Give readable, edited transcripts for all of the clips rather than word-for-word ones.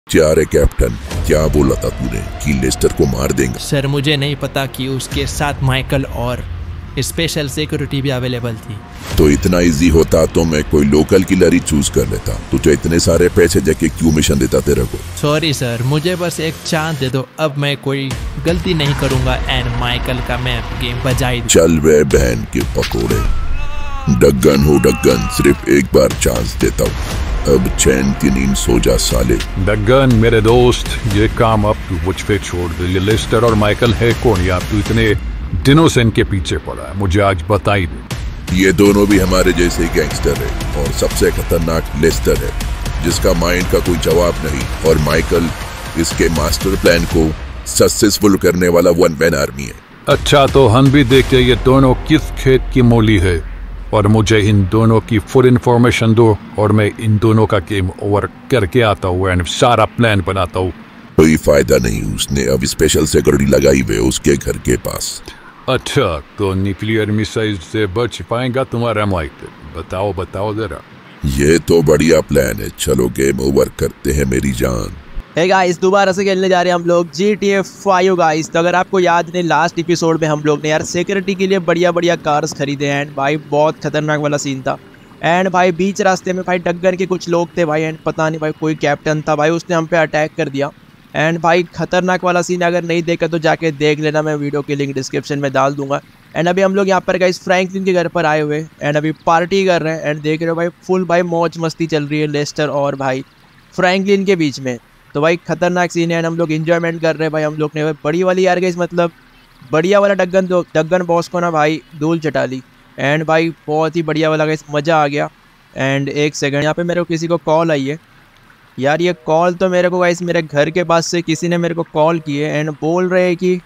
क्या रे कैप्टन, क्या बोला था तूने कि लेस्टर को मार देंगे? सर मुझे नहीं पता कि उसके साथ माइकल और स्पेशल सिक्योरिटी भी अवेलेबल थी। तो इतना इजी होता तो मैं कोई लोकल किलर ही चूज कर लेता। तुझे इतने सारे पैसे देके क्यों मिशन देता तेरे को? सॉरी सर, मुझे बस एक चांस दे दो, अब मैं कोई गलती नहीं करूंगा एंड माइकल का मैं गेम बजा ही। चल वे बहन के पकोड़े, डग्गन हो डग्गन, सिर्फ एक बार चांस देता हूँ, अब चैन की नींद सो जा साले। डग्गन मेरे दोस्त, ये काम अब तू मुझ पे छोड़ दे। ये लेस्टर और माइकल है कौन यार? तू इतने दिनों से इनके पीछे पड़ा है, मुझे आज बता ही दे। ये दोनों भी हमारे जैसे गैंगस्टर है और सबसे खतरनाक लेस्टर है जिसका माइंड का कोई जवाब नहीं, और माइकल इसके मास्टर प्लान को सक्सेसफुल करने वाला वन मैन आर्मी है। अच्छा तो हम भी देखते ये दोनों किस खेत की मूली है, और मुझे इन दोनों की फुल इन्फॉर्मेशन दो और मैं इन दोनों का गेम ओवर करके आता हूँ एंड सारा प्लान बनाता हूँ। कोई फायदा नहीं, उसने अब स्पेशल सिक्योरिटी लगाई हुई उसके घर के पास। अच्छा तो न्यूक्लियर मिसाइल से बच पाएगा तुम्हारा माइकल? बताओ बताओ जरा। ये तो बढ़िया प्लान है, चलो गेम ओवर करते हैं मेरी जान। हे गाइस, दोबारा से खेलने जा रहे हैं हम लोग GTA 5 गाइस। तो अगर आपको याद नहीं, लास्ट एपिसोड में हम लोग ने यार सिक्योरिटी के लिए बढ़िया बढ़िया कार्स खरीदे एंड भाई बहुत खतरनाक वाला सीन था। एंड भाई बीच रास्ते में भाई डग्गन के कुछ लोग थे भाई, एंड पता नहीं भाई कोई कैप्टन था भाई, उसने हम पे अटैक कर दिया। एंड भाई खतरनाक वाला सीन, अगर नहीं देखा तो जाके देख लेना, मैं वीडियो की लिंक डिस्क्रिप्शन में डाल दूंगा। एंड अभी हम लोग यहाँ पर गाइस फ्रैंकलिन के घर पर आए हुए एंड अभी पार्टी कर रहे हैं एंड देख रहे हो भाई फुल भाई मौज मस्ती चल रही है लेस्टर और भाई फ्रैंकलिन के बीच में। तो भाई खतरनाक सीन है एंड हम लोग एंजॉयमेंट कर रहे हैं भाई। हम लोग ने बड़ी वाली यार गाइस, मतलब बढ़िया वाला डग्गन बॉस को ना भाई धूल चटा ली एंड भाई बहुत ही बढ़िया वाला गाइस, मज़ा आ गया। एंड एक सेकंड, यहाँ पे मेरे को किसी को कॉल आई है यार। ये कॉल तो मेरे को गाइस मेरे घर के पास से किसी ने मेरे को कॉल की है एंड बोल रहे हैं कि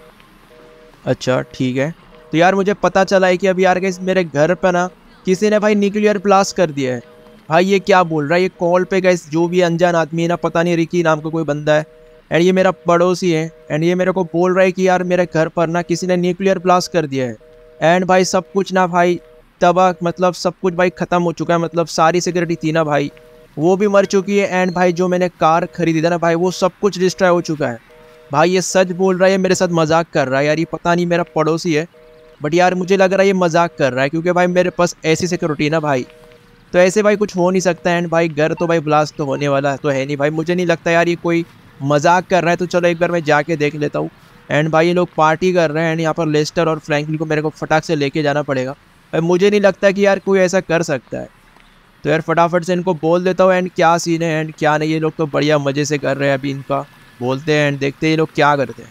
अच्छा ठीक है। तो यार मुझे पता चला है कि अभी यार गाइस मेरे घर पर ना किसी ने भाई न्यूक्लियर ब्लास्ट कर दिया है। भाई ये क्या बोल रहा है? ये कॉल पे गाइस जो भी अनजान आदमी है ना, पता नहीं रिकी नाम का कोई बंदा है एंड ये मेरा पड़ोसी है एंड ये मेरे को बोल रहा है कि यार मेरे घर पर ना किसी ने न्यूक्लियर ब्लास्ट कर दिया है एंड भाई सब कुछ ना भाई तबाह, मतलब सब कुछ भाई ख़त्म हो चुका है। मतलब सारी सिक्योरिटी थी ना भाई वो भी मर चुकी है एंड भाई जो मैंने कार खरीदी था ना भाई वो सब कुछ डिस्ट्रॉय हो चुका है। भाई ये सच बोल रहा है, मेरे साथ मजाक कर रहा है यार। ये पता नहीं मेरा पड़ोसी है बट यार मुझे लग रहा है ये मजाक कर रहा है, क्योंकि भाई मेरे पास ऐसी सिक्योरिटी ना भाई, तो ऐसे भाई कुछ हो नहीं सकता। एंड भाई घर तो भाई ब्लास्ट तो होने वाला तो है नहीं भाई, मुझे नहीं लगता यार ये कोई मजाक कर रहा है। तो चलो एक बार मैं जाके देख लेता हूँ। एंड भाई ये लोग पार्टी कर रहे हैं एंड यहाँ पर लेस्टर और फ्रैंकलिन को मेरे को फटाक से लेके जाना पड़ेगा भाई। मुझे नहीं लगता कि यार कोई ऐसा कर सकता है, तो यार फटाफट से इनको बोल देता हूँ एंड क्या सीन है एंड क्या नहीं। ये लोग तो बढ़िया मज़े से कर रहे हैं, अभी इनका बोलते हैं एंड देखते हैं ये लोग क्या करते हैं।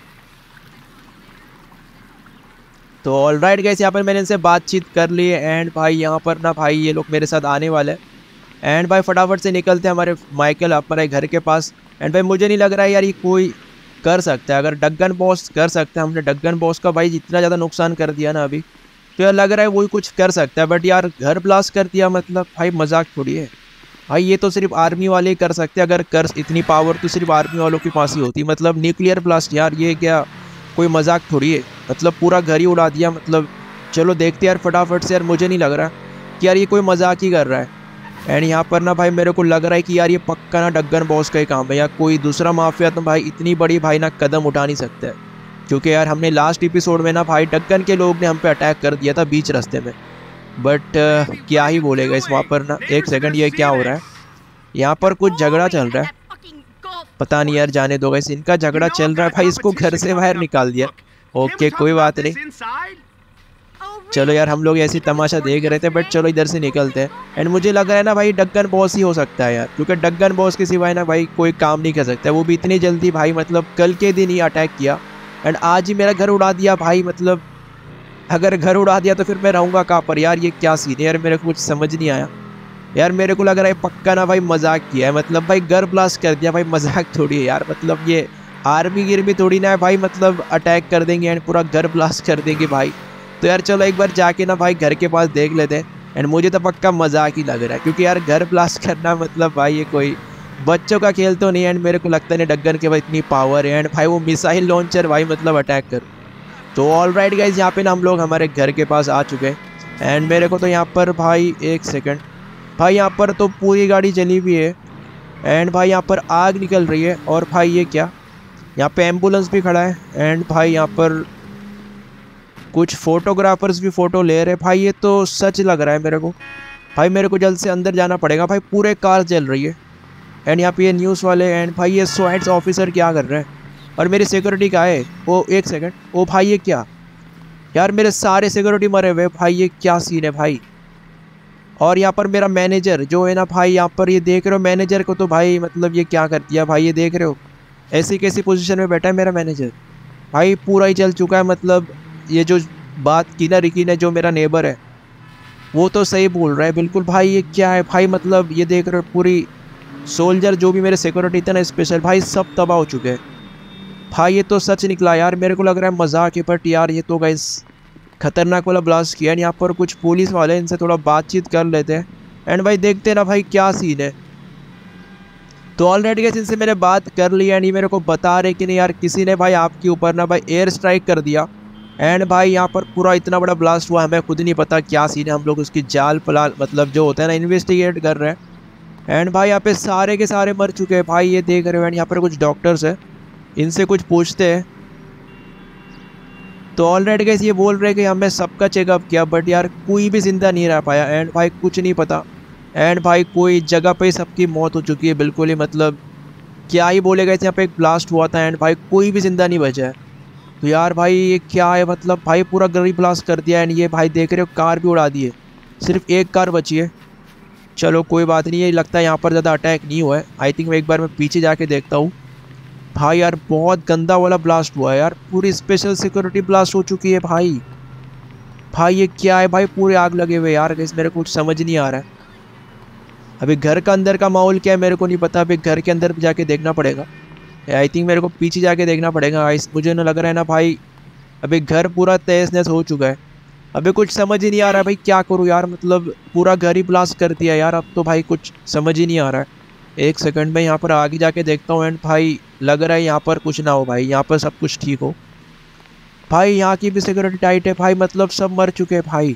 तो ऑल राइट गाइस, यहाँ पर मैंने इनसे बातचीत कर ली है एंड भाई यहाँ पर ना भाई ये लोग मेरे साथ आने वाले हैं एंड भाई फटाफट से निकलते हैं हमारे माइकल हमारे घर के पास। एंड भाई मुझे नहीं लग रहा है यार ये कोई कर सकता है। अगर डग्गन बॉस कर सकता है, हमने डग्गन बॉस का भाई इतना ज़्यादा नुकसान कर दिया ना अभी, तो यार लग रहा है वही कुछ कर सकता है। बट यार घर ब्लास्ट कर दिया, मतलब भाई मजाक थोड़ी है भाई, ये तो सिर्फ आर्मी वाले ही कर सकते हैं। अगर कर इतनी पावर तो सिर्फ आर्मी वालों के पास ही होती, मतलब न्यूक्लियर ब्लास्ट यार ये क्या कोई मजाक थोड़ी है, मतलब पूरा घर ही उड़ा दिया। मतलब चलो देखते यार फटाफट से, यार मुझे नहीं लग रहा कि यार ये कोई मजाक ही कर रहा है। एंड यहाँ पर ना भाई मेरे को लग रहा है कि यार ये पक्का ना डग्गन बॉस का ही काम है या कोई दूसरा माफिया, तो भाई इतनी बड़ी भाई ना कदम उठा नहीं सकता है, क्योंकि यार हमने लास्ट एपिसोड में ना भाई डग्गन के लोग ने हम पे अटैक कर दिया था बीच रास्ते में। बट क्या ही बोलेगा इस वहाँ पर ना। एक सेकंड, ये क्या हो रहा है? यहाँ पर कुछ झगड़ा चल रहा है, पता नहीं यार, जाने दो गाइस, इनका झगड़ा चल रहा है भाई, इसको घर से बाहर निकाल दिया। ओके कोई बात नहीं, चलो यार हम लोग ऐसी तमाशा देख रहे थे बट चलो इधर से निकलते हैं। एंड मुझे लग रहा है ना भाई डग्गन बॉस ही हो सकता है यार, क्योंकि डग्गन बॉस के सिवाय ना भाई कोई काम नहीं कर सकता है। वो भी इतनी जल्दी भाई, मतलब कल के दिन ही अटैक किया एंड आज ही मेरा घर उड़ा दिया भाई। मतलब अगर घर उड़ा दिया तो फिर मैं रहूँगा कहाँ पर यार? ये क्या सीन है यार, मेरे को कुछ समझ नहीं आया यार। मेरे को लग रहा है पक्का ना भाई मजाक किया है, मतलब भाई घर ब्लास्ट कर दिया भाई, मजाक थोड़ी है यार। मतलब ये आर्मी गिर्मी थोड़ी ना है भाई, मतलब अटैक कर देंगे एंड पूरा घर ब्लास्ट कर देंगे भाई। तो यार चलो एक बार जाके ना भाई घर के पास देख लेते हैं। एंड मुझे तो पक्का मजाक ही लग रहा है, क्योंकि यार घर ब्लास्ट करना मतलब भाई ये कोई बच्चों का खेल तो नहीं है। एंड मेरे को लगता नहीं डग्गन के भाई इतनी पावर है एंड भाई वो मिसाइल लॉन्चर भाई मतलब अटैक कर। तो ऑल राइट गाइज, यहाँ पे ना हम लोग हमारे घर के पास आ चुके हैं एंड मेरे को तो यहाँ पर भाई एक सेकेंड भाई, यहाँ पर तो पूरी गाड़ी चली हुई है एंड भाई यहाँ पर आग निकल रही है। और भाई ये क्या, यहाँ पे एम्बुलेंस भी खड़ा है। एंड भाई यहाँ पर कुछ फोटोग्राफर्स भी फ़ोटो ले रहे हैं। भाई ये तो सच लग रहा है मेरे को। भाई मेरे को जल्द से अंदर जाना पड़ेगा। भाई पूरे कार जल रही है। एंड यहाँ पे ये न्यूज़ वाले एंड भाई ये स्वाट्स ऑफिसर क्या कर रहे हैं। और मेरी सिक्योरिटी कहाँ है? ओ एक सेकंड, ओ भाई ये क्या यार, मेरे सारे सिक्योरिटी मरे हुए। भाई ये क्या सीन है भाई। और यहाँ पर मेरा मैनेजर जो है ना भाई, यहाँ पर ये देख रहे हो मैनेजर को, तो भाई मतलब ये क्या कर दिया भाई, ये देख रहे हो ऐसी कैसी पोजीशन में बैठा है मेरा मैनेजर। भाई पूरा ही जल चुका है। मतलब ये जो बात की ना रिकी ने, जो मेरा नेबर है, वो तो सही बोल रहा है बिल्कुल। भाई ये क्या है भाई, मतलब ये देख रहे हो पूरी सोल्जर जो भी मेरे सिक्योरिटी थे ना स्पेशल, भाई सब तबाह हो चुके हैं। भाई ये तो सच निकला यार, मेरे को लग रहा है मजाक है, बट यार ये तो गाइस खतरनाक वाला ब्लास्ट किया। यहाँ पर कुछ पुलिस वाले, इनसे थोड़ा बातचीत कर लेते हैं। एंड भाई देखते हैं ना भाई क्या सीन है। तो ऑलरेडी गाइस इनसे मैंने बात कर ली एंड ये मेरे को बता रहे कि नहीं यार, किसी ने भाई आपके ऊपर ना भाई एयर स्ट्राइक कर दिया। एंड भाई यहाँ पर पूरा इतना बड़ा ब्लास्ट हुआ, हमें खुद नहीं पता क्या सीन है। हम लोग उसकी जाल पलाल मतलब जो होता है ना इन्वेस्टिगेट कर रहे हैं। एंड भाई यहाँ पे सारे के सारे मर चुके हैं। भाई ये देख रहे हो। एंड यहाँ पर कुछ डॉक्टर्स है, इनसे कुछ पूछते हैं। तो ऑलरेडी गाइस ये बोल रहे हैं कि हमें सबका चेकअप किया, बट यार कोई भी ज़िंदा नहीं रह पाया। एंड भाई कुछ नहीं पता। एंड भाई कोई जगह पे सबकी मौत हो चुकी है बिल्कुल ही, मतलब क्या ही बोलेगा। यहाँ पे एक ब्लास्ट हुआ था एंड भाई कोई भी ज़िंदा नहीं बचा है। तो यार भाई ये क्या है, मतलब भाई पूरा गली ब्लास्ट कर दिया। एंड ये भाई देख रहे हो कार भी उड़ा दी है, सिर्फ एक कार बची है। चलो कोई बात नहीं है, लगता है यहाँ पर ज़्यादा अटैक नहीं हुआ है। आई थिंक मैं एक बार मैं पीछे जाके देखता हूँ। भाई यार बहुत गंदा वाला ब्लास्ट हुआ है यार, पूरी स्पेशल सिक्योरिटी ब्लास्ट हो चुकी है भाई। भाई ये क्या है भाई, पूरे आग लगे हुए यार। गाइस मेरे को कुछ समझ नहीं आ रहा है। अभी घर का अंदर का माहौल क्या है मेरे को नहीं पता। अभी घर के अंदर जाके देखना पड़ेगा। आई थिंक मेरे को पीछे जाके देखना पड़ेगा। मुझे ना लग रहा है ना भाई, अभी घर पूरा तहस नहस हो चुका है। अभी कुछ समझ ही नहीं आ रहा है भाई क्या करूँ यार, मतलब पूरा घर ही ब्लास्ट कर दिया यार। अब तो भाई कुछ समझ ही नहीं आ रहा है। एक सेकंड में यहाँ पर आगे जाके देखता हूँ। एंड भाई लग रहा है यहाँ पर कुछ ना हो भाई, यहाँ पर सब कुछ ठीक हो। भाई यहाँ की भी सिक्योरिटी टाइट है भाई, मतलब सब मर चुके हैं भाई।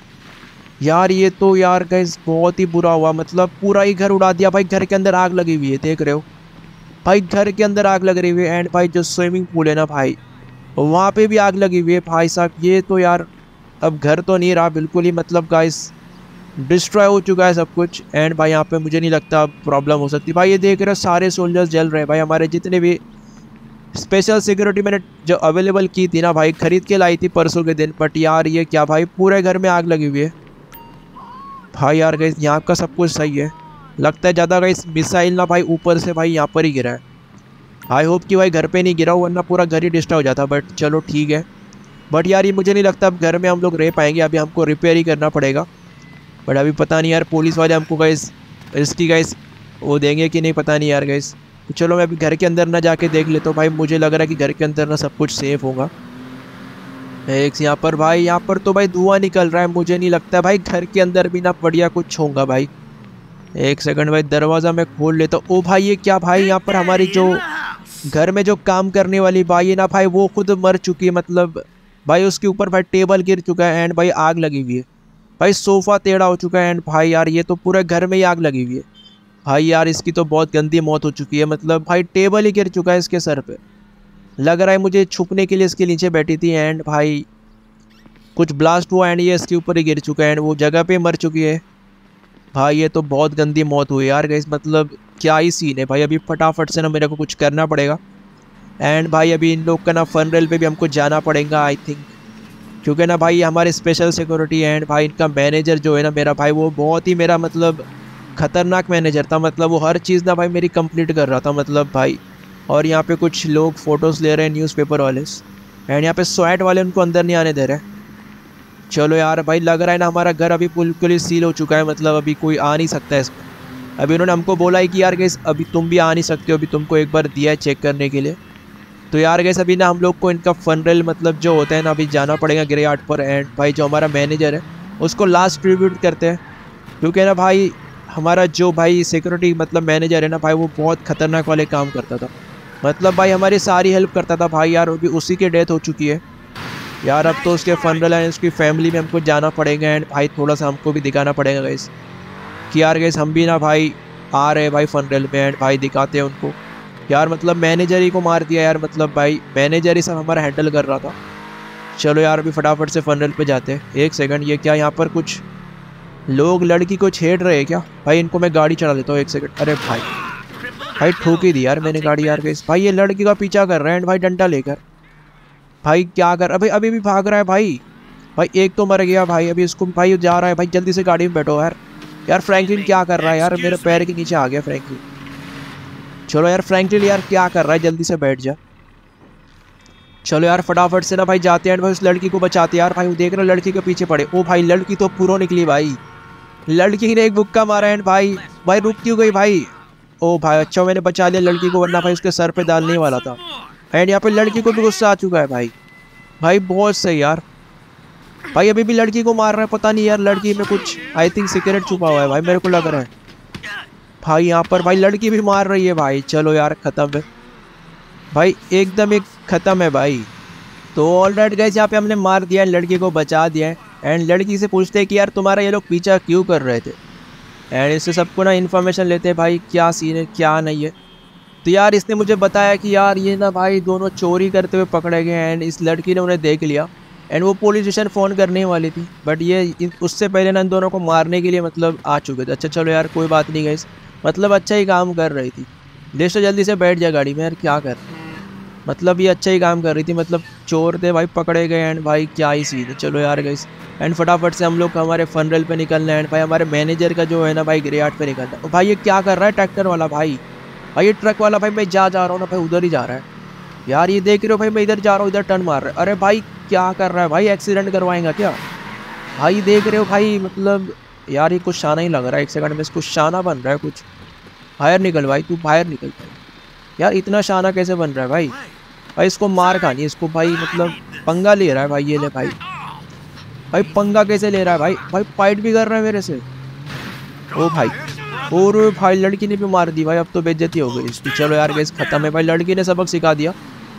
यार ये तो यार गाइस बहुत ही बुरा हुआ, मतलब पूरा ही घर उड़ा दिया भाई। घर के अंदर आग लगी हुई है, देख रहे हो भाई, घर के अंदर आग लग रही हुई है। एंड भाई जो स्विमिंग पूल है ना भाई, वहाँ पे भी आग लगी हुई है भाई साहब। ये तो यार अब घर तो नहीं रहा बिल्कुल ही, मतलब गाइस डिस्ट्रॉय हो चुका है सब कुछ। एंड भाई यहाँ पे मुझे नहीं लगता अब प्रॉब्लम हो सकती। भाई ये देख रहे हो सारे सोल्जर्स जल रहे हैं भाई। हमारे जितने भी स्पेशल सिक्योरिटी मैंने जो अवेलेबल की थी ना भाई, ख़रीद के लाई थी परसों के दिन, बट यार ये क्या भाई, पूरे घर में आग लगी हुई है भाई। यार गाइस यहाँ का सब कुछ सही है, लगता है ज़्यादा गाइस मिसाइल ना भाई ऊपर से भाई यहाँ पर ही गिरा है। आई होप कि भाई घर पे नहीं गिरा हो, वरना पूरा घर ही डिस्टर्ब हो जाता। बट चलो ठीक है। बट यार ये मुझे नहीं लगता अब घर में हम लोग रह पाएंगे। अभी हमको रिपेयर ही करना पड़ेगा। बट अभी पता नहीं यार पुलिस वाले हमको गाइस इसकी गाइस वो देंगे कि नहीं, पता नहीं यार गाइस। तो चलो मैं अभी घर के अंदर ना जाके देख लेता हूँ भाई। मुझे लग रहा है कि घर के अंदर ना सब कुछ सेफ होगा। एक यहाँ पर भाई, यहाँ पर तो भाई धुआं निकल रहा है। मुझे नहीं लगता भाई घर के अंदर भी ना बढ़िया कुछ होगा भाई। एक सेकंड भाई, दरवाज़ा मैं खोल लेता हूँ। ओ भाई ये क्या भाई, यहाँ पर हमारी जो घर में जो काम करने वाली भाई है ना भाई, वो खुद मर चुकी है। मतलब भाई उसके ऊपर भाई टेबल गिर चुका है एंड भाई आग लगी हुई है भाई। सोफ़ा टेढ़ा हो चुका है एंड भाई यार ये तो पूरे घर में ही आग लगी हुई है भाई। यार इसकी तो बहुत गंदी मौत हो चुकी है, मतलब भाई टेबल ही गिर चुका है इसके सर पे। लग रहा है मुझे छुपने के लिए इसके नीचे बैठी थी एंड भाई कुछ ब्लास्ट हुआ एंड ये इसके ऊपर ही गिर चुका है एंड वो जगह पे मर चुकी है भाई। ये तो बहुत गंदी मौत हुई यार गाइस, मतलब क्या ही सीन है भाई। अभी फटाफट से ना मेरे को कुछ करना पड़ेगा। एंड भाई अभी इन लोग का ना फनरेल पे भी हमको जाना पड़ेगा आई थिंक, क्योंकि ना भाई हमारे स्पेशल सिक्योरिटी एंड भाई इनका मैनेजर जो है ना मेरा भाई, वो बहुत ही मेरा मतलब ख़तरनाक मैनेजर था। मतलब वो हर चीज़ ना भाई मेरी कंप्लीट कर रहा था मतलब भाई। और यहाँ पे कुछ लोग फ़ोटोज़ ले रहे हैं न्यूज़पेपर वाले, एंड यहाँ पे स्वैट वाले उनको अंदर नहीं आने दे रहे। चलो यार भाई, लग रहा है ना हमारा घर अभी बिल्कुल ही सील हो चुका है, मतलब अभी कोई आ नहीं सकता है इसमें। अभी उन्होंने हमको बोला है कि यार गैस अभी तुम भी आ नहीं सकते हो, अभी तुमको एक बार दिया है चेक करने के लिए। तो यार गैस अभी ना हम लोग को इनका फनरेल मतलब जो होता है ना, अभी जाना पड़ेगा ग्रे यार्ड पर। एंड भाई जो हमारा मैनेजर है उसको लास्ट ट्रिब्यूट करते हैं, क्योंकि ना भाई हमारा जो भाई सिक्योरिटी मतलब मैनेजर है ना भाई, वो बहुत ख़तरनाक वाले काम करता था। मतलब भाई हमारी सारी हेल्प करता था भाई। यार अभी उसी की डेथ हो चुकी है यार। अब तो उसके फनरेल है, उसकी फैमिली में हमको जाना पड़ेगा एंड भाई थोड़ा सा हमको भी दिखाना पड़ेगा गैस कि यार गैस हम भी ना भाई आ रहे भाई फनरेल में एंड भाई दिखाते हैं उनको। यार मतलब मैनेजर ही को मार दिया यार, मतलब भाई मैनेजर ही सब हमारा हैंडल कर रहा था। चलो यार अभी फटाफट से फनरेल पे जाते हैं। एक सेकंड, ये क्या यहाँ पर कुछ लोग लड़की को छेड़ रहे हैं क्या? भाई इनको मैं गाड़ी चढ़ा देता हूँ, एक सेकंड। अरे भाई ठोक ही दी यार मैंने गाड़ी यार गाइस। भाई ये लड़की का पीछा कर रहे हैं भाई डंडा लेकर। भाई क्या कर, अभी भी भाग रहा है भाई। भाई एक तो मर गया भाई, अभी इसको भाई जा रहा है भाई, जल्दी से गाड़ी में बैठो यार। यार फ्रैंकलिन क्या कर रहा है यार, मेरे पैर के नीचे आ गया फ्रैंकलिन। चलो यार फ्रैंकलिन यार क्या कर रहा है, जल्दी से बैठ जा। चलो यार फटाफट से ना भाई जाते हैं भाई उस लड़की को बचाते यार। भाई वो देख रहे लड़की के पीछे पड़े। ओ भाई लड़की तो पूरा निकली भाई, लड़की ने एक बुक्का मारा एंड भाई रुक क्यों गई भाई? ओ भाई अच्छा मैंने बचा लिया लड़की को, वरना भाई उसके सर पे डालने वाला था। एंड यहाँ पे लड़की को भी गुस्सा आ चुका है भाई बहुत सही यार। भाई अभी भी लड़की को मार रहा है, पता नहीं यार लड़की में कुछ आई थिंक सीक्रेट छुपा हुआ है भाई, मेरे को लग रहा है। भाई यहाँ पर भाई लड़की भी मार रही है भाई। चलो यार ख़त्म है भाई, एकदम एक ख़त्म है भाई। तो ऑलराइट गाइस, यहाँ पे हमने मार दिया, लड़की को बचा दिया। एंड लड़की से पूछते हैं कि यार तुम्हारा ये लोग पीछा क्यों कर रहे थे। एंड इससे सबको ना इन्फॉर्मेशन लेते हैं भाई क्या सीन है क्या नहीं है। तो यार इसने मुझे बताया कि यार ये ना भाई दोनों चोरी करते हुए पकड़े गए एंड इस लड़की ने उन्हें देख लिया एंड वो पुलिस स्टेशन फ़ोन करने वाली थी, बट ये उससे पहले ना इन दोनों को मारने के लिए मतलब आ चुके थे। अच्छा चलो यार कोई बात नहीं गाइस, मतलब अच्छा ही काम कर रही थी। देश तो जल्दी से बैठ जा गाड़ी में यार, क्या कर मतलब ये अच्छा ही काम कर रही थी, मतलब चोर थे भाई पकड़े गए एंड भाई क्या ही सीन है। चलो यार गाइस एंड फटाफट से हम लोग हमारे फनरेल पे निकलना है एंड भाई हमारे मैनेजर का जो है ना भाई ग्रेयार्ड पे निकलना है। भाई ये क्या कर रहा है ट्रैक्टर वाला भाई ये ट्रक वाला भाई मैं जा रहा हूँ ना भाई उधर ही जा रहा है यार। ये देख रहे हो भाई मैं इधर जा रहा हूँ, इधर टर्न मार रहा है। अरे भाई क्या कर रहा है भाई, एक्सीडेंट करवाएंगा क्या भाई? देख रहे हो भाई मतलब यार ये कुछ शाना ही लग रहा है। एक सेकंड में कुछ शाना बन रहा है कुछ। बाहर निकल भाई, तू बाहर निकल यार, इतना शाना कैसे बन रहा है भाई? भाई इसको मार खानी, इसको भाई मतलब पंगा ले रहा है भाई। ये ले भाई पंगा कैसे ले रहा है भाई फाइट भी कर रहा है मेरे से। ओ भाई और भाई लड़की ने भी मार दी भाई, अब तो बेइज्जती हो गई इसकी। चलो यार गैस खत्म है भाई, लड़की ने सबक सिखा दिया।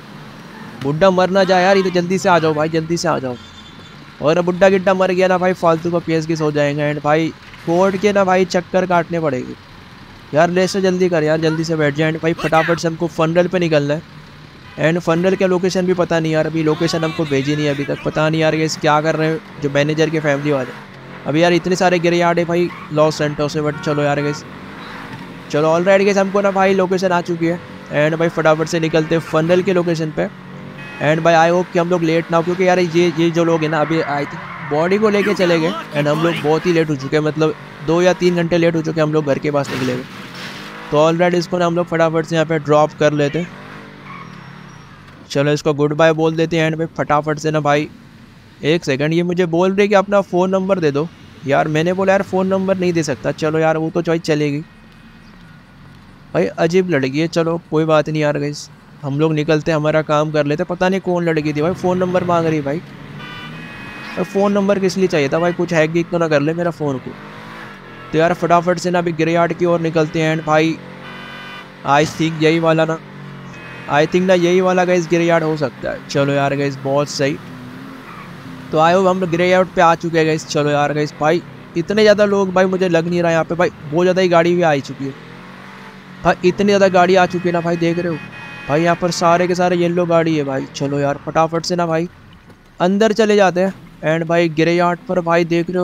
बुड्ढा मर ना जाए यार, इधर जल्दी से आ जाओ भाई, जल्दी से आ जाओ। और बुड्ढा गिड्ढा मर गया ना भाई फालतू का केस किस हो जाएगा एंड भाई कोर्ट के ना भाई चक्कर काटने पड़ेंगे यार। ले से जल्दी कर यार, जल्दी से बैठ जाए एंड भाई फटाफट से हमको फनरेल पे निकलना है। एंड फनरेल का लोकेशन भी पता नहीं यार, अभी लोकेशन हमको भेजी नहीं अभी तक। पता नहीं यार गैस क्या कर रहे हैं जो मैनेजर के फैमिली वाले। अभी यार इतने सारे ग्रेयार्ड है भाई लॉस सेंटोस से, बट चलो यार गैस चलो ऑलराइट गैस हमको ना भाई लोकेशन आ चुकी है एंड भाई फटाफट से निकलते हैं फनरेल के लोकेशन पे। एंड भाई आई होप कि हम लोग लेट ना हो, क्योंकि यार ये जो लोग हैं ना अभी आई थिंक बॉडी को लेके चले गए एंड हम लोग बहुत ही लेट हो चुके हैं, मतलब 2 या 3 घंटे लेट हो चुके हैं हम लोग घर के पास निकले हुए। तो ऑलराइट इसको ना हम लोग फटाफट से यहाँ पे ड्रॉप कर लेते हैं। चलो इसको गुड बाय बोल देते हैं एंड भाई फटाफट से ना भाई एक सेकंड, ये मुझे बोल रहे कि अपना फ़ोन नंबर दे दो यार। मैंने बोला यार फ़ोन नंबर नहीं दे सकता। चलो यार वो तो चॉइस चलेगी भाई, अजीब लड़की है। चलो कोई बात नहीं यार गाइस, हम लोग निकलते हमारा काम कर लेते। पता नहीं कौन लड़की थी भाई फ़ोन नंबर मांग रही भाई। फ़ोन नंबर किस लिए चाहिए था भाई, कुछ हैक गीक तो ना कर ले मेरा फ़ोन को। तो यार फटाफट से ना अभी ग्रेयार्ड की ओर निकलते हैं एंड भाई आई थिंक यही वाला ना, आई थिंक ना यही वाला गाइस ग्रेयार्ड हो सकता है। चलो यार गाइस बहुत सही, तो आए हो हम ग्रेयार्ड पे आ चुके हैं गाइस। चलो यार गाइस भाई इतने ज़्यादा लोग भाई मुझे लग नहीं रहा यहाँ पे भाई, बहुत ज़्यादा ही गाड़ी भी आ चुकी है भाई, इतनी ज़्यादा गाड़ी आ चुकी है ना भाई। देख रहे हो भाई यहाँ पर सारे के सारे येलो गाड़ी है भाई। चलो यार फटाफट से ना भाई अंदर चले जाते हैं एंड भाई ग्रेयार्ड पर भाई देख रहे हो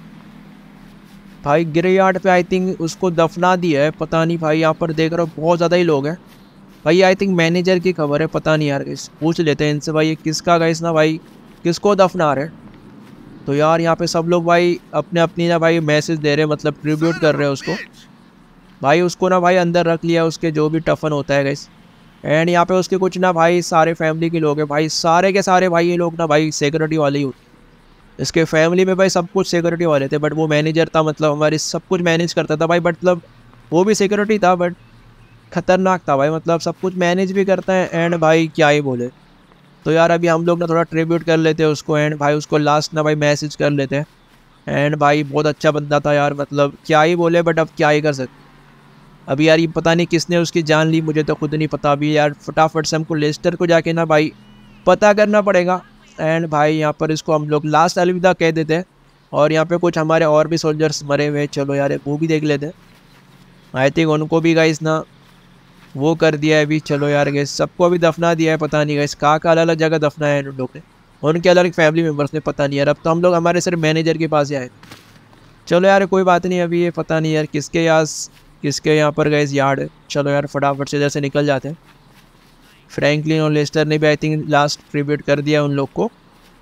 भाई ग्रेयार्ड पे आई थिंक उसको दफना दिया है, पता नहीं भाई। यहाँ पर देख रहे हो बहुत ज़्यादा ही लोग हैं भाई, आई थिंक मैनेजर की खबर है, पता नहीं यार गाइस पूछ लेते हैं इनसे भाई ये किसका गाइस ना भाई किसको दफना रहे। तो यार यहाँ पे सब लोग भाई अपने अपनी ना भाई मैसेज दे रहे हैं, मतलब ट्रिब्यूट कर रहे हैं उसको भाई। उसको ना भाई अंदर रख लिया उसके जो भी टफन होता है गाइस। एंड यहाँ पे उसके कुछ ना भाई सारे फैमिली के लोग हैं भाई, सारे के सारे भाई ये लोग ना भाई सिक्योरिटी वाले ही होते। इसके फैमिली में भाई सब कुछ सिक्योरिटी वाले थे, बट वो मैनेजर था, मतलब हमारी सब कुछ मैनेज करता था भाई। मतलब वो भी सिक्योरिटी था बट ख़तरनाक था भाई, मतलब सब कुछ मैनेज भी करता है एंड भाई क्या ही बोले। तो यार अभी हम लोग ना थोड़ा ट्रिब्यूट कर लेते हैं उसको एंड भाई उसको लास्ट ना भाई मैसेज कर लेते हैं। एंड भाई बहुत अच्छा बंदा था यार, मतलब क्या ही बोले, बट अब क्या ही कर सकते। अभी यार ये पता नहीं किसने उसकी जान ली, मुझे तो खुद नहीं पता। अभी यार फटाफट से हमको लेस्टर को जाके ना भाई पता करना पड़ेगा एंड भाई यहाँ पर इसको हम लोग लास्ट अलविदा कह देते हैं। और यहाँ पे कुछ हमारे और भी सोल्जर्स मरे हुए, चलो यार वो भी देख लेते हैं। आई थिंक उनको भी गाइस ना वो कर दिया है अभी। चलो यार गाइस सबको अभी दफना दिया है, पता नहीं गाइस कहाँ अलग अलग जगह दफना है उन लोग ने, उनके अलग फैमिली मेम्बर्स ने, पता नहीं यार। अब तो हम लोग हमारे सिर्फ मैनेजर के पास ही आए। चलो यार कोई बात नहीं, अभी ये पता नहीं यार किसके यहाँ पर गाइस यार्ड है। चलो यार फटाफट से इधर से निकल जाते हैं। फ्रैंकलिन और लेस्टर ने भी आई थिंक लास्ट ट्रिब्यूट कर दिया उन लोग को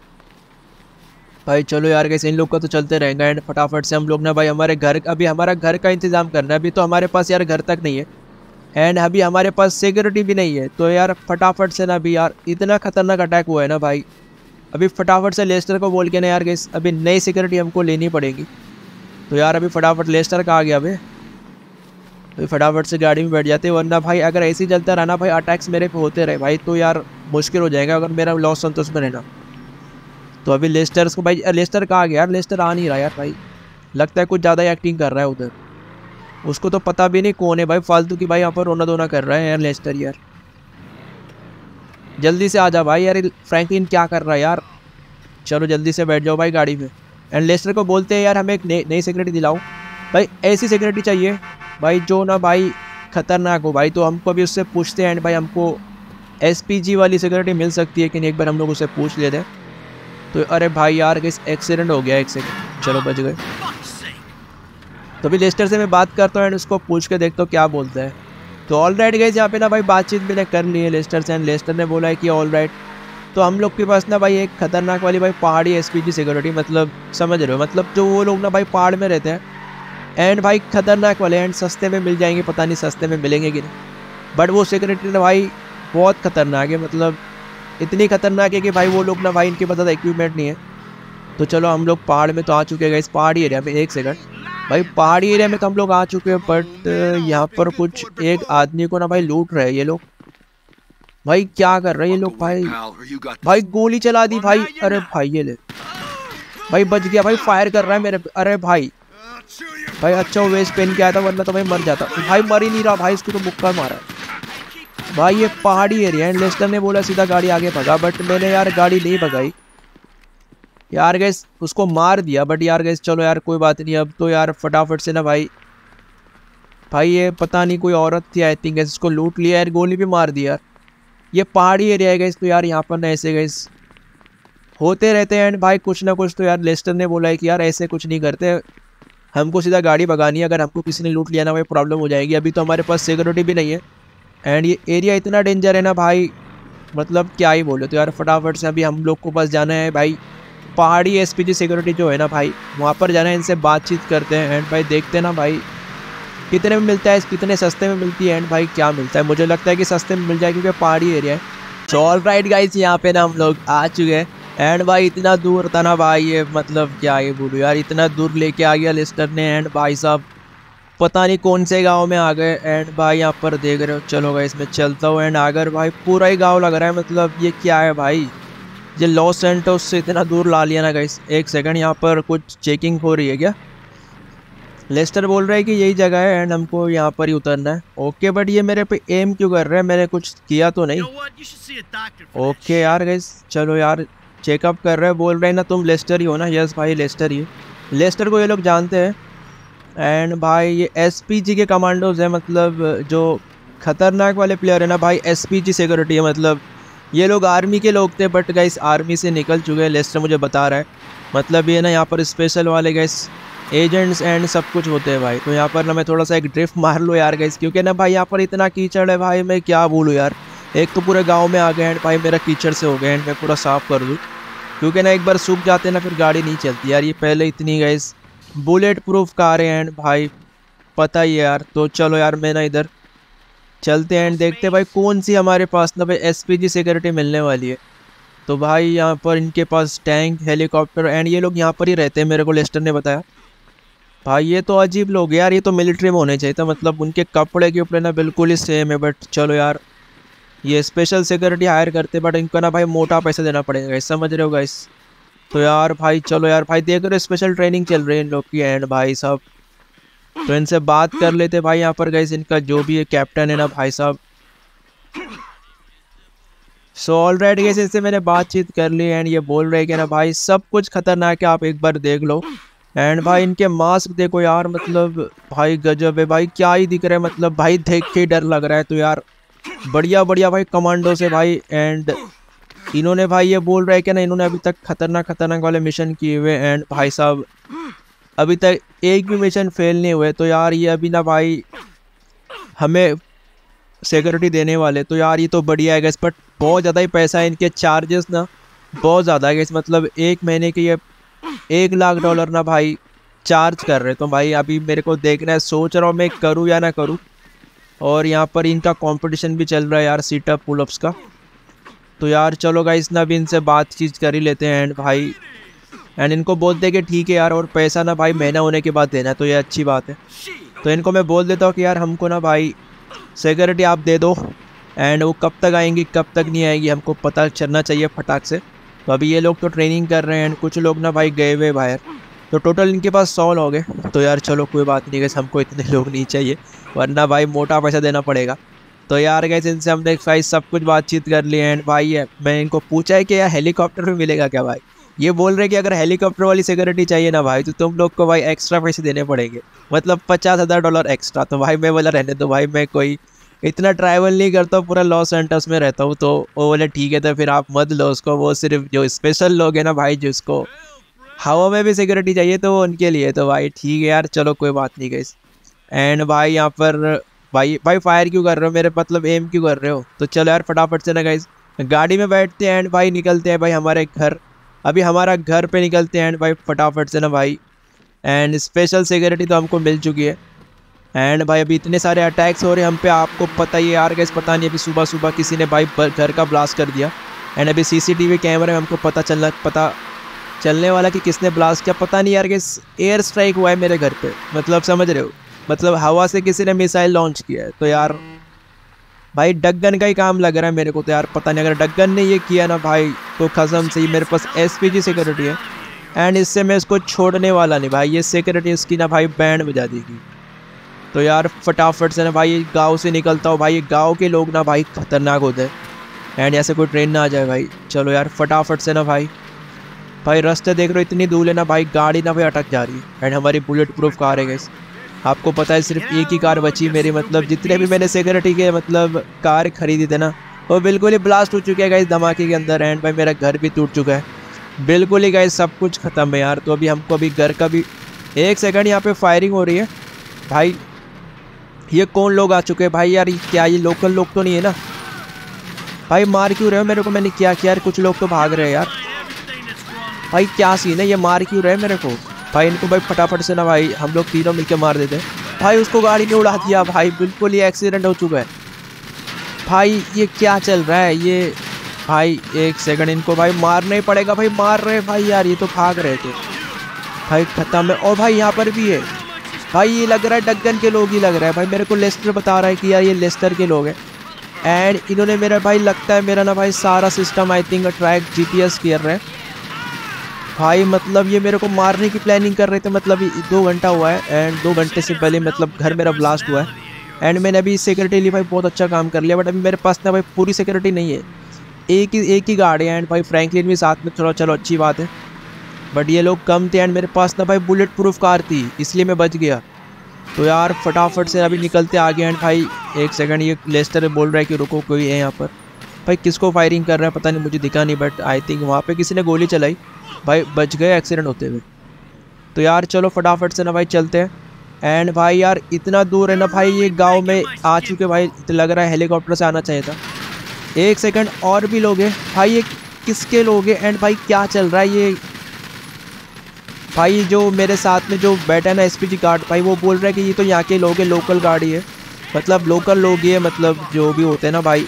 भाई। चलो यार गाइस इन लोग का तो चलते रहेगा। एंड फटाफट से हम लोग ना भाई हमारे घर, अभी हमारा घर का इंतज़ाम करना है। अभी तो हमारे पास यार घर तक नहीं है एंड अभी हमारे पास सिक्योरिटी भी नहीं है। तो यार फटाफट से ना अभी यार इतना खतरनाक अटैक हुआ है ना भाई, अभी फटाफट से लेस्टर को बोल के ना यार गाइस अभी नई सिक्योरिटी हमको लेनी पड़ेगी। तो यार अभी फटाफट लेस्टर का आ गया अभी फटाफट से गाड़ी में बैठ जाते, वरना भाई अगर ऐसे ही चलता रहा ना भाई अटैक्स मेरे पे होते रहे भाई तो यार मुश्किल हो जाएगा अगर मेरा लॉस संतोष में रहना। तो अभी लेस्टर को भाई, लेस्टर कहाँ गया यार, लेस्टर आ नहीं रहा यार भाई, लगता है कुछ ज़्यादा एक्टिंग कर रहा है उधर। उसको तो पता भी नहीं कौन है भाई, फालतू की भाई यहाँ पर रोना धोना कर रहा है यार लेस्टर। यार जल्दी से आ जा भाई, यार फ्रैंकलिन क्या कर रहा है यार। चलो जल्दी से बैठ जाओ भाई गाड़ी में। एंड लेस्टर को बोलते हैं यार हमें एक नई सिक्योरिटी दिलाओ भाई, ऐसी सिक्योरिटी चाहिए भाई जो ना भाई खतरनाक हो भाई। तो हमको अभी उससे पूछते हैं एंड भाई हमको SPG वाली सिक्योरिटी मिल सकती है कि नहीं, एक बार हम लोग उससे पूछ लेते हैं। तो अरे भाई यार किस एक्सीडेंट हो गया, एक सेकंड, चलो बच गए। तो अभी लेस्टर से मैं बात करता हूँ एंड उसको पूछ के देखता हूँ क्या बोलता है। तो ऑल राइट गाइस, यहाँ पे ना भाई बातचीत मैंने कर ली है लेस्टर से एंड लेस्टर ने बोला है कि ऑल राइट। तो हम लोग के पास ना भाई एक खतरनाक वाली भाई पहाड़ी SPG सिक्योरिटी, मतलब समझ रहे हो, मतलब जो वो लोग ना भाई पहाड़ में रहते हैं एंड भाई खतरनाक वाले एंड सस्ते में मिल जाएंगे, पता नहीं सस्ते में मिलेंगे कि नहीं, बट वो सिक्योरिटी ना भाई बहुत खतरनाक है, मतलब इतनी खतरनाक है कि भाई वो लोग ना भाई इनके पास ज़्यादा इक्विपमेंट नहीं है। तो चलो हम लोग पहाड़ में तो आ चुके हैं इस पहाड़ी एरिया में। एक सेकंड भाई, पहाड़ी एरिया में तो हम लोग आ चुके हैं, बट यहाँ पर कुछ एक आदमी को ना भाई लूट रहे हैं ये लोग। भाई क्या कर रहे हैं ये लोग भाई गोली चला दी भाई। अरे भाई ये ले भाई, बच गया भाई, फायर कर रहा है मेरे। अरे भाई अच्छा वो वेस्ट पहन के आया था, वरना तो भाई मर जाता। भाई मर ही नहीं रहा भाई, इसको तो मुक्का मारा भाई। ये पहाड़ी एरिया है, लेस्टर ने बोला सीधा गाड़ी आगे भगा, बट मैंने यार गाड़ी नहीं भगाई यार गैस, उसको मार दिया। बट यार गैस चलो यार कोई बात नहीं। अब तो यार फटाफट से ना भाई ये पता नहीं कोई औरत थी आई थिंक, इसको लूट लिया यार, गोली भी मार दी यार। ये पहाड़ी एरिया है गैस, तो यार यहाँ पर ना ऐसे गैस होते रहते हैं एंड भाई कुछ ना कुछ। तो यार लेस्टर ने बोला है कि यार ऐसे कुछ नहीं करते, हमको सीधा गाड़ी भगानी है, अगर हमको किसी ने लूट लिया ना भाई प्रॉब्लम हो जाएगी। अभी तो हमारे पास सिक्योरिटी भी नहीं है एंड ये एरिया इतना डेंजर है ना भाई, मतलब क्या ही बोले। तो यार फटाफट से अभी हम लोग को बस जाना है भाई पहाड़ी SPG सिक्योरिटी जो है ना भाई, वहाँ पर जाना है, इनसे बातचीत करते हैं एंड भाई देखते हैं ना भाई कितने में मिलता है, कितने सस्ते में मिलती है एंड भाई क्या मिलता है। मुझे लगता है कि सस्ते में मिल जाए क्योंकि पहाड़ी एरिया है। सो ऑल राइट गाइस, यहाँ पे ना हम लोग आ चुके हैं एंड भाई इतना दूर था ना भाई, ये मतलब क्या ये बोलूँ यार, इतना दूर लेके आ गया लेस्टर ने एंड भाई साहब पता नहीं कौन से गांव में आ गए एंड भाई यहाँ पर देख रहे हो। चलो भाई इसमें चलता हूँ एंड अगर भाई पूरा ही गांव लग रहा है, मतलब ये क्या है भाई, ये लॉस सैंटोस से इतना दूर ला लिया ना गाइस। एक सेकंड, यहाँ पर कुछ चेकिंग हो रही है क्या? लेस्टर बोल रहा है कि यही जगह है एंड हमको यहाँ पर ही उतरना है। ओके बट ये मेरे पे एम क्यों कर रहा है, मैंने कुछ किया तो नहीं। ओके यार गाइस चलो यार चेकअप कर रहे हैं, बोल रहे हैं ना तुम लेस्टर ही हो ना। यस भाई लेस्टर ही, लेस्टर को ये लोग जानते हैं एंड भाई ये SPG के कमांडोज है, मतलब जो खतरनाक वाले प्लेयर है ना भाई, SPG सिक्योरिटी है, मतलब ये लोग आर्मी के लोग थे बट गाइस आर्मी से निकल चुके हैं, लेस्टर मुझे बता रहा है। मतलब ये ना यहाँ पर स्पेशल वाले गाइस एजेंट्स एंड सब कुछ होते हैं भाई। तो यहाँ पर ना मैं थोड़ा सा एक ड्रिफ्ट मार लो यार गाइस, क्योंकि ना भाई यहाँ पर इतना कीचड़ है भाई, मैं क्या बोलूँ यार। एक तो पूरे गाँव में आ गए एंड भाई मेरा कीचड़ से हो गया एंड मैं पूरा साफ़ कर दूँ, क्योंकि ना एक बार सूख जाते ना फिर गाड़ी नहीं चलती यार। ये पहले इतनी गाइस बुलेट प्रूफ कार है एंड भाई पता ही है यार। तो चलो यार मैं ना इधर चलते हैं एंड देखते हैं भाई कौन सी हमारे पास ना भाई SPG सिक्योरिटी मिलने वाली है। तो भाई यहाँ पर इनके पास टैंक, हेलीकॉप्टर एंड ये लोग यहाँ पर ही रहते हैं, मेरे को लेस्टर ने बताया। भाई ये तो अजीब लोग यार, ये तो मिलिट्री में होने चाहिए था, मतलब उनके कपड़े के ऊपर ना बिल्कुल ही सेम है। बट चलो यार ये स्पेशल सिक्योरिटी हायर करते बट इनको ना भाई मोटा पैसा देना पड़ेगा, समझ रहे हो गाइस। तो यार भाई चलो यार भाई देख रहे हो स्पेशल ट्रेनिंग चल रही है इन लोग की एंड भाई साहब, तो इनसे बात कर लेते भाई। यहाँ पर गाइस इनका जो भी है कैप्टन है ना भाई साहब। सो ऑल राइट गाइस, इससे मैंने बातचीत कर ली एंड ये बोल रहे हैं कि ना भाई सब कुछ खतरनाक है, आप एक बार देख लो एंड भाई इनके मास्क देखो यार, मतलब भाई गजब है भाई, क्या ही दिख रहा है, मतलब भाई देख के डर लग रहा है। तो यार बढ़िया बढ़िया भाई कमांडो से भाई। एंड इन्होंने भाई ये बोल रहे हैं कि ना इन्होंने अभी तक खतरनाक खतरनाक वाले मिशन किए हुए। एंड भाई साहब अभी तक एक भी मिशन फेल नहीं हुए। तो यार ये अभी ना भाई हमें सिक्योरिटी देने वाले। तो यार ये तो बढ़िया है गैस, बट बहुत ज़्यादा ही पैसा है, इनके चार्जेस ना बहुत ज़्यादा है गैस। मतलब एक महीने के ये $1,00,000 ना भाई चार्ज कर रहे। तो भाई अभी मेरे को देखना है, सोच रहा हूँ मैं करूँ या ना करूँ। और यहाँ पर इनका कंपटीशन भी चल रहा है यार सीटअप पुलअप्स का। तो यार चलो गाइस ना भी इनसे बातचीत कर ही लेते हैं। एंड भाई इनको बोलते हैं कि ठीक है यार, और पैसा ना भाई महीना होने के बाद देना है। तो ये अच्छी बात है। तो इनको मैं बोल देता हूँ कि यार हमको ना भाई सिक्योरिटी आप दे दो। एंड वो कब तक आएंगी कब तक नहीं आएंगी हमको पता चलना चाहिए फटाक से। तो अभी ये लोग तो ट्रेनिंग कर रहे हैं एंड कुछ लोग ना भाई गए हुए बाहर। तो टोटल इनके पास 100 लोग हैं। तो यार चलो कोई बात नहीं गैस, हमको इतने लोग नहीं चाहिए वरना भाई मोटा पैसा देना पड़ेगा। तो यार गैस इनसे हमने भाई सब कुछ बातचीत कर ली। एंड भाई मैं इनको पूछा है कि यार हेलीकॉप्टर में मिलेगा क्या भाई। ये बोल रहे कि अगर हेलीकॉप्टर वाली सिक्योरिटी चाहिए ना भाई तो तुम लोग को भाई एक्स्ट्रा पैसे देने पड़ेंगे, मतलब $50,000 एक्स्ट्रा। तो भाई मैं बोला रहने दो भाई, मैं कोई इतना ट्रैवल नहीं करता हूँ, पूरा लॉस एंटस में रहता हूँ। तो वो बोले ठीक है तो फिर आप मत लो उसको, वो सिर्फ जो स्पेशल लोग हैं ना भाई जिसको हवा में भी सिक्योरिटी चाहिए तो वो उनके लिए। तो भाई ठीक है यार चलो कोई बात नहीं गाइस। एंड भाई यहाँ पर भाई फायर क्यों कर रहे हो, मेरे मतलब एम क्यों कर रहे हो। तो चलो यार फटाफट से ना गाइस गाड़ी में बैठते हैं एंड भाई निकलते हैं भाई हमारे घर। अभी हमारा घर पे निकलते हैं एंड भाई फटाफट से ना भाई। एंड स्पेशल सिक्योरिटी तो हमको मिल चुकी है। एंड भाई अभी इतने सारे अटैक्स हो रहे हैं हम पे, आपको पता ही है यार गाइस। पता नहीं अभी सुबह सुबह किसी ने भाई घर का ब्लास्ट कर दिया। एंड अभी CCTV कैमरे में हमको पता चलने वाला कि किसने ब्लास्ट किया। पता नहीं यार गाइस एयर स्ट्राइक हुआ है मेरे घर पे, मतलब समझ रहे हो, मतलब हवा से किसी ने मिसाइल लॉन्च किया है। तो यार भाई डगन का ही काम लग रहा है मेरे को। तो यार पता नहीं अगर डगन ने ये किया ना भाई तो कसम से ही मेरे पास SPG सिक्योरिटी है एंड इससे मैं इसको छोड़ने वाला नहीं भाई। ये सिक्योरिटी इसकी ना भाई बैंड बजा देगी। तो यार फटाफट से ना भाई गांव से निकलता हूँ भाई। गांव के लोग ना भाई खतरनाक होते हैं एंड ऐसे कोई ट्रेन ना आ जाए भाई। चलो यार फटाफट से ना भाई रास्ते देख रहे हो इतनी दूर है ना भाई, गाड़ी ना भाई अटक जा रही है। एंड हमारी बुलेट प्रूफ कार है गाइस, आपको पता है सिर्फ एक ही कार बची मेरी, मतलब जितने भी मैंने सिक्योरिटी के मतलब कार खरीदी थे ना वो बिल्कुल ही ब्लास्ट हो चुके हैं गाइस धमाके के अंदर। एंड भाई मेरा घर भी टूट चुका है बिल्कुल ही गाइस, सब कुछ ख़त्म है यार। तो अभी हमको अभी घर का भी एक सेकंड यहाँ पे फायरिंग हो रही है भाई। ये कौन लोग आ चुके हैं भाई यार, क्या ये लोकल लोग तो नहीं है ना भाई। मार क्यों रहे हो मेरे को, मैंने क्या किया यार, कुछ लोग तो भाग रहे हैं यार भाई। क्या सीन है, ये मार क्यों रहे मेरे को भाई। इनको भाई फटाफट से ना भाई हम लोग तीनों मिलकर मार देते हैं भाई। उसको गाड़ी ने उड़ा दिया भाई, बिल्कुल ही एक्सीडेंट हो चुका है भाई। ये क्या चल रहा है ये भाई, एक सेकंड इनको भाई मारना ही पड़ेगा भाई। मार रहे भाई यार, ये तो भाग रहे थे भाई, खत्म है। और भाई यहाँ पर भी है भाई, ये लग रहा है डगन के लोग ही लग रहा है भाई। मेरे को लेस्टर बता रहा है कि यार ये लेस्टर के लोग हैं। एंड इन्होंने मेरा भाई लगता है मेरा ना भाई सारा system I think track GPS कर रहे हैं भाई। मतलब ये मेरे को मारने की प्लानिंग कर रहे थे, मतलब 2 घंटा हुआ है एंड 2 घंटे से पहले मतलब घर मेरा ब्लास्ट हुआ है। एंड मैंने अभी सिक्योरिटी लिए भाई बहुत अच्छा काम कर लिया, बट अभी मेरे पास ना भाई पूरी सिक्योरिटी नहीं है, एक ही गाड़ी है। एंड भाई फ्रैंकलिन भी साथ में, थोड़ा चलो अच्छी बात है, बट ये लोग कम थे। एंड मेरे पास ना भाई बुलेट प्रूफ कार थी इसलिए मैं बच गया। तो यार फटाफट से अभी निकलते आगे। एंड भाई एक सेकंड, ये लेस्टर बोल रहा है कि रुको कोई है यहाँ पर भाई। किसको फायरिंग कर रहा है पता नहीं, मुझे दिखा नहीं, बट आई थिंक वहाँ पे किसी ने गोली चलाई भाई, बच गए एक्सीडेंट होते हुए। तो यार चलो फटाफट से ना भाई चलते हैं। एंड भाई यार इतना दूर है ना भाई, ये गांव में आ चुके भाई, तो लग रहा है हेलीकॉप्टर से आना चाहिए था। एक सेकंड, और भी लोग हैं भाई, ये किसके लोग हैं। एंड भाई क्या चल रहा है ये भाई, जो मेरे साथ में जो बैठा है ना SPG गार्ड भाई, वो बोल रहा है कि ये तो यहाँ के लोग हैं, लोकल गाड़ी है, मतलब लोकल लोग ही है, मतलब जो भी होते हैं ना भाई,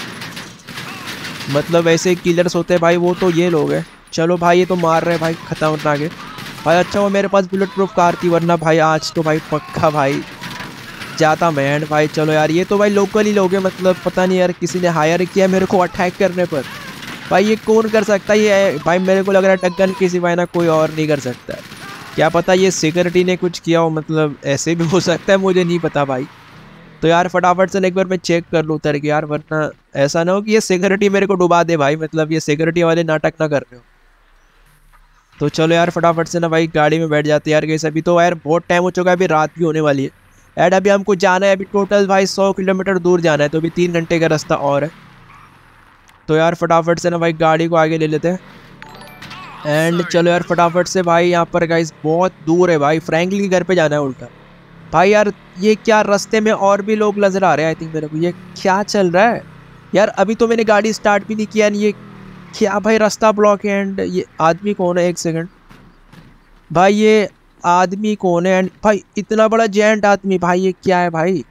मतलब ऐसे किलर्स होते हैं भाई, वो तो ये लोग हैं। चलो भाई ये तो मार रहे हैं भाई, खतरनाक है भाई। अच्छा वो मेरे पास बुलेट प्रूफ कार थी, वरना भाई आज तो भाई पक्का भाई जाता मैं। एंड भाई चलो यार, ये तो भाई लोकल ही लोग हैं, मतलब पता नहीं यार किसी ने हायर किया मेरे को अटैक करने पर भाई। ये कौन कर सकता है ये भाई, मेरे को लग रहा है टक्कर किसी भाई ना कोई और नहीं कर सकता है। क्या पता ये सिक्योरिटी ने कुछ किया हो, मतलब ऐसे भी हो सकता है, मुझे नहीं पता भाई। तो यार फटाफट से एक बार मैं चेक कर लूँ उतर के यार, वरना ऐसा ना हो कि ये सिक्योरिटी मेरे को डुबा दे भाई, मतलब ये सिक्योरिटी वाले नाटक ना कर रहे हो। तो चलो यार फटाफट से ना भाई गाड़ी में बैठ जाते हैं यार गैस। अभी तो यार बहुत टाइम हो चुका है, अभी रात भी होने वाली है एंड अभी हमको जाना है, अभी टोटल भाई 100 किलोमीटर दूर जाना है, तो अभी 3 घंटे का रास्ता और है। तो यार फटाफट से ना भाई गाड़ी को आगे ले लेते हैं एंड चलो यार फटाफट से भाई यहाँ पर गाइस बहुत दूर है भाई, फ्रैंकलिन के घर पे जाना है उल्टा। भाई यार ये क्या रास्ते में और भी लोग नज़र आ रहे हैं आई थिंक मेरे को, ये क्या चल रहा है यार। अभी तो मैंने गाड़ी स्टार्ट भी नहीं किया, ये क्या भाई रास्ता ब्लॉक है एंड ये आदमी कौन है, एक सेकंड भाई ये आदमी कौन है एंड भाई इतना बड़ा जेंट आदमी, भाई ये क्या है भाई।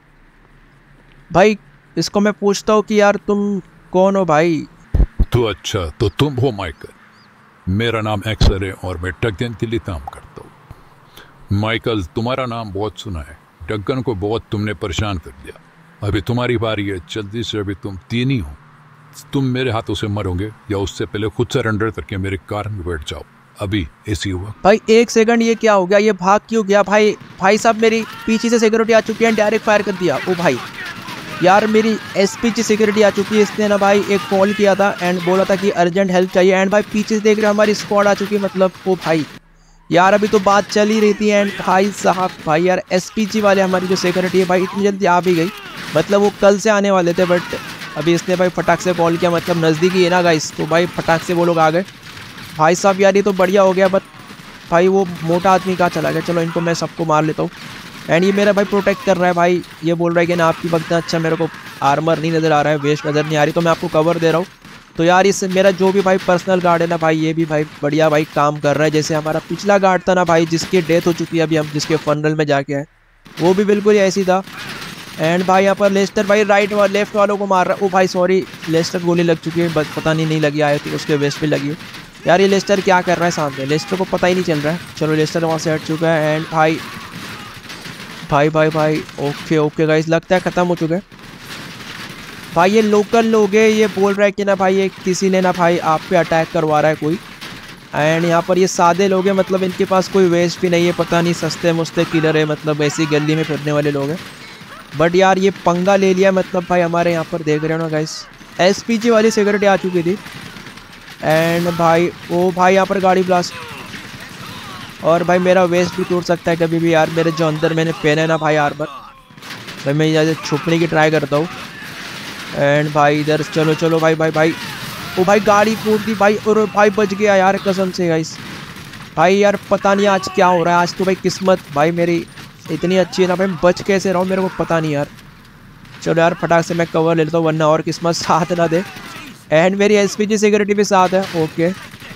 भाई इसको मैं पूछता हूँ कि यार तुम कौन हो भाई। तो अच्छा तो तुम हो माइकल, मेरा नाम एक्सल है और मैं डगन के लिए काम करता हूँ। माइकल तुम्हारा नाम बहुत सुना है, डगन को बहुत तुमने परेशान कर दिया, अभी तुम्हारी बारी है, जल्दी से अभी तुम 3 ही हो, तुम मेरे हाथों से मरोगे या उससे पहले खुद सरेंडर करके मेरे कार में बैठ जाओ, अभी ऐसी हुआ। भाई एक सेकंड ये क्या हो गया, ये भाग क्यों गया भाई। भाई साहब मेरी पीछे से सिक्योरिटी आ चुकी है, डायरेक्ट फायर कर दिया। ओ भाई यार मेरी एसपीजी सिक्योरिटी आ चुकी है, इसने ना भाई एक कॉल किया था एंड बोला था कि अर्जेंट हेल्प चाहिए एंड भाई पीछे से देख रहे हो हमारी स्क्वाड आ चुकी है, मतलब ओ भाई यार अभी तो बात चल ही रही थी एंड भाई साहब भाई यार एसपीजी वाले हमारी जो सिक्योरिटी है भाई इतनी जल्दी आ भी गई, मतलब वो कल से आने वाले थे बट अभी इसने भाई फटाक से कॉल किया, मतलब नज़दीकी है ना गाइस, तो भाई फटाक से वो लोग आ गए। भाई साहब यार ये तो बढ़िया हो गया, बट भाई वो मोटा आदमी कहाँ चला गया। चलो इनको मैं सबको मार लेता हूँ एंड ये मेरा भाई प्रोटेक्ट कर रहा है भाई, ये बोल रहा है कि ना आपकी वक्त अच्छा मेरे को आर्मर नहीं नज़र आ रहा है, वेस्ट नज़र नहीं आ रही, तो मैं आपको कवर दे रहा हूँ। तो यार इससे मेरा जो भी भाई पर्सनल गार्ड है ना भाई, ये भी भाई बढ़िया भाई काम कर रहा है। जैसे हमारा पिछला गार्ड था ना भाई जिसकी डेथ हो चुकी है, अभी हम जिसके फनरल में जाके आए, वो भी बिल्कुल ही ऐसी था। एंड भाई यहाँ पर लेस्टर भाई राइट और लेफ्ट वालों को मार रहा है। ओ भाई सॉरी लेस्टर गोली लग चुकी है, पता नहीं लगी आए तो उसके वेस्ट पे लगी। यार ये लेस्टर क्या कर रहा है सामने, लेस्टर को पता ही नहीं चल रहा है। चलो लेस्टर वहाँ से हट चुका है एंड भाई भाई भाई भाई ओके ओके गाइस लगता है ख़त्म हो चुका है। भाई ये लोकल लोग हैं, ये बोल रहा है कि ना भाई ये किसी ने ना भाई आप पे अटैक करवा रहा है कोई, एंड यहाँ पर ये सादे लोग हैं, मतलब इनके पास कोई वेस्ट भी नहीं है, पता नहीं सस्ते मुस्ते किलर है, मतलब ऐसी गली में फिरने वाले लोग हैं। बट यार ये पंगा ले लिया, मतलब भाई हमारे यहाँ पर देख रहे हो ना गाइस एसपीजी वाली सिक्योरिटी आ चुकी थी एंड भाई ओ भाई यहाँ पर गाड़ी ब्लास्ट, और भाई मेरा वेस्ट भी टूट सकता है कभी भी यार, मेरे जो अंदर मैंने पहना है ना भाई आर्मर, भाई मैं यहाँ छुपने की ट्राई करता हूँ एंड भाई इधर चलो चलो भाई भाई भाई ओ भाई गाड़ी फूट दी भाई, और भाई बच गया यार कसम से गाइस। भाई यार पता नहीं आज क्या हो रहा है, आज तो भाई किस्मत भाई मेरी इतनी अच्छी है ना भाई, बच कैसे रहा हूँ मेरे को पता नहीं यार। चलो यार फटाक से मैं कवर ले लेता हूँ वरना और किस्मत साथ ना दे, एंड मेरी एसपीजी सिक्योरिटी भी साथ है। ओके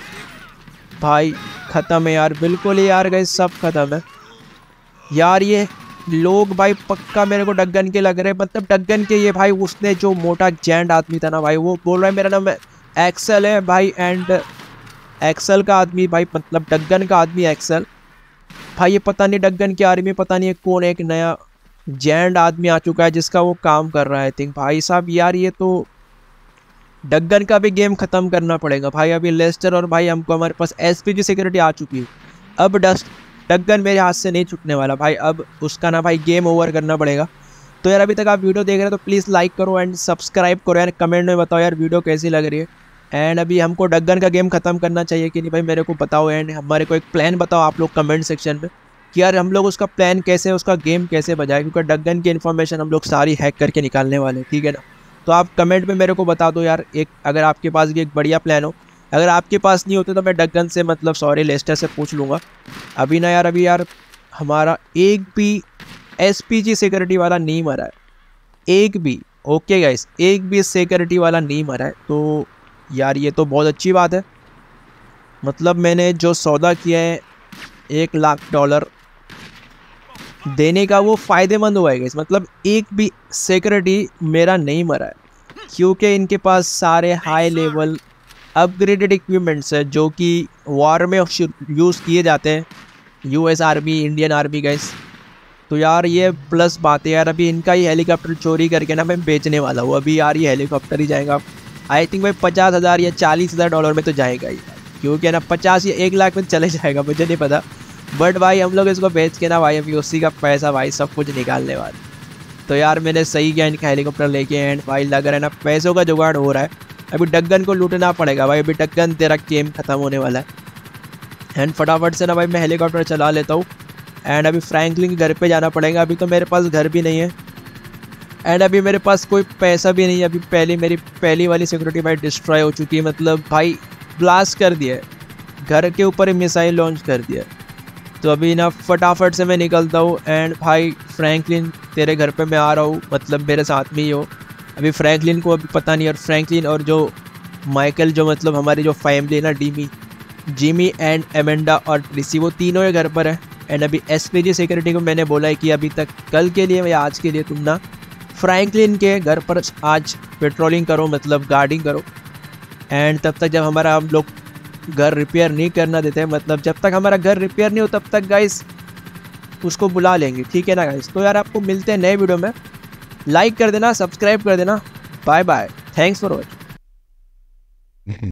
भाई ख़त्म है यार, बिल्कुल ही यार गाइस सब ख़त्म है यार। ये लोग भाई पक्का मेरे को डगन के लग रहे हैं, मतलब डगन के ये भाई उसने जो मोटा जेंट आदमी था ना भाई, वो बोल रहा है मेरा नाम एक्सल है भाई, एंड एक्सल का आदमी भाई मतलब डगन का आदमी एक्सल भाई, ये पता नहीं डगन की आर्मी पता नहीं कौन एक नया जेंट आदमी आ चुका है जिसका वो काम कर रहा है आई थिंक। भाई साहब यार ये तो डगन का भी गेम ख़त्म करना पड़ेगा भाई। अभी लेस्टर और भाई हमको हमारे पास एसपीजी सिक्योरिटी आ चुकी है, अब डगन मेरे हाथ से नहीं छूटने वाला भाई, अब उसका ना भाई गेम ओवर करना पड़ेगा। तो यार अभी तक आप वीडियो देख रहे हो तो प्लीज़ लाइक करो एंड सब्सक्राइब करो यार, कमेंट में बताओ यार वीडियो कैसी लग रही है, एंड अभी हमको डगन का गेम ख़त्म करना चाहिए कि नहीं भाई मेरे को बताओ, एंड हमारे को एक प्लान बताओ आप लोग कमेंट सेक्शन में कि यार हम लोग उसका प्लान कैसे उसका गेम कैसे बजाए, क्योंकि डगन की इन्फॉर्मेशन हम लोग सारी हैक करके निकालने वाले हैं, ठीक है ना। तो आप कमेंट में मेरे को बता दो यार एक, अगर आपके पास भी एक बढ़िया प्लान हो, अगर आपके पास नहीं होते तो मैं डगन से मतलब सॉरी लेस्टर से पूछ लूँगा। अभी ना यार अभी यार हमारा एक भी एसपीजी सिक्योरिटी वाला नहीं मरा है, एक भी। ओके गाइस एक भी सिक्योरिटी वाला नहीं मरा है, तो यार ये तो बहुत अच्छी बात है। मतलब मैंने जो सौदा किया है $1,00,000 देने का वो फ़ायदेमंद हुआ है गाइस, मतलब एक भी सिक्योरिटी मेरा नहीं मरा है, क्योंकि इनके पास सारे हाई लेवल अपग्रेडेड इक्विपमेंट्स है जो कि वॉर में यूज़ किए जाते हैं, US army Indian army guys. तो यार ये प्लस बात है यार। अभी इनका ही हेलीकॉप्टर चोरी करके ना मैं बेचने वाला हूँ, अभी यार ये हेलीकॉप्टर ही जाएगा आई थिंक भाई 50,000 या $40,000 में तो जाएगा ही, क्योंकि ना 50 या 1 लाख में चले जाएगा मुझे नहीं पता, बट भाई हम लोग इसको बेच के ना भाई अभी उसी का पैसा भाई सब कुछ निकालने वाले। तो यार मैंने सही किया इनका हेलीकॉप्टर लेके, एंड भाई लग रहा है ना पैसों का जुगाड़ हो रहा है। अभी डगन को लूटना पड़ेगा भाई, अभी डगन तेरा गेम ख़त्म होने वाला है। एंड फटाफट से ना भाई मैं हेलीकॉप्टर चला लेता हूँ। एंड अभी फ्रैंकलिन के घर पे जाना पड़ेगा। अभी तो मेरे पास घर भी नहीं है एंड अभी मेरे पास कोई पैसा भी नहीं है। अभी मेरी पहली वाली सिक्योरिटी भाई डिस्ट्रॉय हो चुकी है, मतलब भाई ब्लास्ट कर दिया है, घर के ऊपर ही मिसाइल लॉन्च कर दिया। तो अभी ना फटाफट से मैं निकलता हूँ। एंड भाई फ्रैंकलिन तेरे घर पे मैं आ रहा हूँ, मतलब मेरे साथ में ही हो। अभी फ्रैंकलिन को अभी पता नहीं, और फ्रैंकलिन और जो माइकल जो मतलब हमारी जो फैमिली है ना, जिमी एंड एमेंडा और ट्रिसी, वो तीनों ही घर पर है। एंड अभी एसपीजी सिक्योरिटी को मैंने बोला है कि अभी तक कल के लिए या आज के लिए तुम ना फ्रैंकलिन के घर पर आज पेट्रोलिंग करो, मतलब गार्डिंग करो। एंड तब तक जब हमारा हम लोग घर रिपेयर नहीं करना देते, मतलब जब तक हमारा घर रिपेयर नहीं हो तब तक गाइस उसको बुला लेंगे, ठीक है ना गाइस। तो यार आपको मिलते हैं नए वीडियो में, लाइक कर देना, सब्सक्राइब कर देना। Bye bye, thanks for watching.